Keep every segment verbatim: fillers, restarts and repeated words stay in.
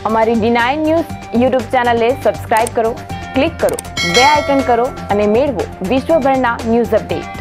અમારી D nine news YouTube ચેનલને subscribe કરો, ક્લિક કરો, બે આઇકન કરો અને મેળવો વિશ્વભરના ન્યૂઝ અપડેટ।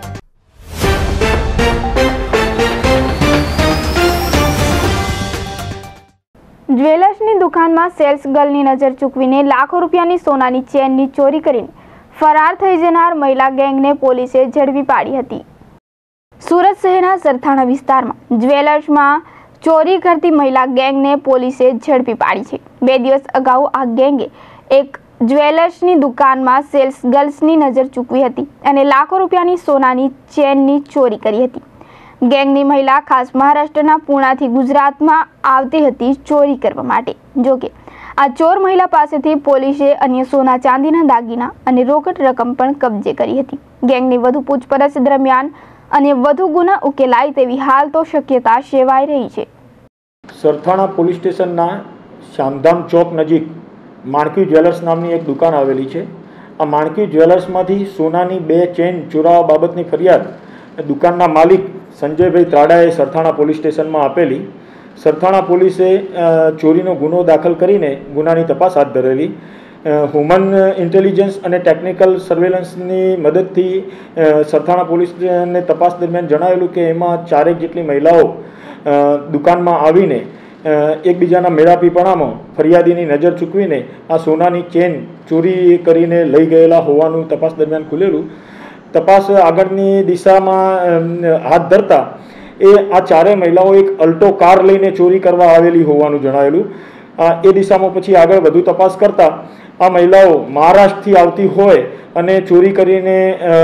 જ્વેલર્સની દુકાનમાં સેલ્સ ગર્લની નજર ચૂકવીને લાખો રૂપિયાની સોનાની ચેનની ચોરી કરીને ફરાર થઈ જનાર મહિલા ગેંગને પોલીસે ઝડપી પાડી હતી। સુરત શહેરના સરથાણા વિસ્તારમાં જ્વેલર્સમાં ચોરી કરતી મહિલા ગેંગને પોલીસે ઝડપી પાડી છે। બે દિવસ અગાઉ આ ગેંગે એક જ્વેલર્સની દુકાનમાં સેલ્સ ગર્લ્સની નજર ચૂકવી હતી અને લાખો રૂપિયાની સોનાની ચેનની ચોરી કરી હતી। ગેંગની મહિલા ખાસ મહારાષ્ટ્રના પુણાથી ગુજરાતમાં આવતી હતી ચોરી કરવા માટે। જોકે આ ચોર મહિલા પાસેથી પોલીસે અન્ય સોના ચાંદીના દાગીના અને રોકડ રકમ પણ કબજે કરી હતી। ગેંગની વધુ પૂછપરછ દરમિયાન અને વધુ ગુના ઉકેલાય તેવી હાલ તો શક્યતા સેવાઈ રહી છે। સરથાણા પોલીસ સ્ટેશનના શ્યામધામ ચોક નજીક માણકી જ્વેલર્સ નામની એક દુકાન આવેલી છે। આ માણકી જ્વેલર્સમાંથી સોનાની બે ચેન ચોરાવા બાબતની ફરિયાદ દુકાનના માલિક સંજયભાઈ ત્રાડાએ સરથાણા પોલીસ સ્ટેશનમાં આપેલી। સરથાણા પોલીસે ચોરીનો ગુનો દાખલ કરીને ગુનાની તપાસ હાથ ધરેલી। હ્યુમન ઇન્ટેલિજન્સ અને ટેકનિકલ સર્વેલન્સની મદદથી સરથાણા પોલીસને તપાસ દરમિયાન જણાવેલું કે એમાં ચારેક જેટલી મહિલાઓ દુકાનમાં આવીને એકબીજાના મેળાપીપણામાં ફરિયાદીની નજર ચૂકવીને આ સોનાની ચેન ચોરી કરીને લઈ ગયેલા હોવાનું તપાસ દરમિયાન ખુલેલું। તપાસ આગળની દિશામાં હાથ ધરતા એ આ ચારેય મહિલાઓ એક અલ્ટો કાર લઈને ચોરી કરવા આવેલી હોવાનું જણાવેલું। એ દિશામાં પછી આગળ વધુ તપાસ કરતા આ મહિલાઓ મહારાષ્ટ્રથી આવતી હોય અને ચોરી કરીને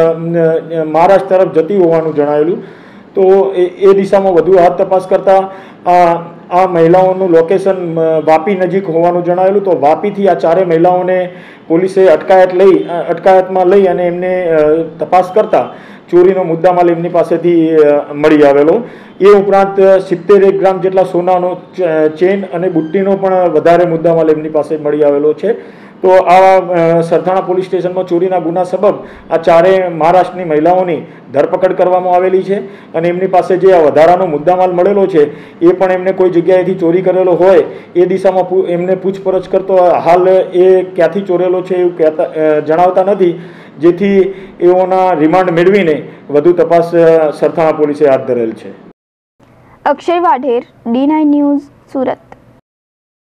મહારાષ્ટ્ર તરફ જતી હોવાનું જણાવેલું। તો એ દિશામાં વધુ હાથ તપાસ કરતા આ મહિલાઓનું લોકેશન વાપી નજીક હોવાનું જણાવેલું। તો વાપીથી આ ચારેય મહિલાઓને પોલીસે અટકાયત લઈ અટકાયતમાં લઈ અને એમને તપાસ કરતા ચોરીનો મુદ્દામાલ એમની પાસેથી મળી આવેલો। એ ઉપરાંત સિત્તેર એક ગ્રામ જેટલા સોનાનો ચેન અને બુટ્ટીનો પણ વધારે મુદ્દામાલ એમની પાસે મળી આવેલો છે। તો આ સરથાણા પોલીસ સ્ટેશનમાં ચોરીના ગુના સબબ આ ચારેય મહારાષ્ટ્રની મહિલાઓની ધરપકડ કરવામાં આવેલી છે અને એમની પાસે જે આ વધારાનો મુદ્દામાલ મળેલો છે એ પણ એમને કોઈ જગ્યાએથી ચોરી કરેલો હોય એ દિશામાં એમને પૂછપરછ કરતો હાલ એ ક્યાંથી ચોરેલો છે એવું કહેતા જણાવતા નથી, જેથી એઓના રિમાન્ડ મેળવીને વધુ તપાસ સરથાણા પોલીસે હાથ ધરેલ છે। Akshay Vadher, D nine news, Surat.